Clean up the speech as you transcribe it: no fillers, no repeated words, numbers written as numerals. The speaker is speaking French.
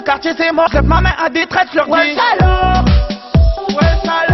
quartier c'est mort. Lève ma main à détresse, leur dis. Ouais, salaud. Ouais, salaud.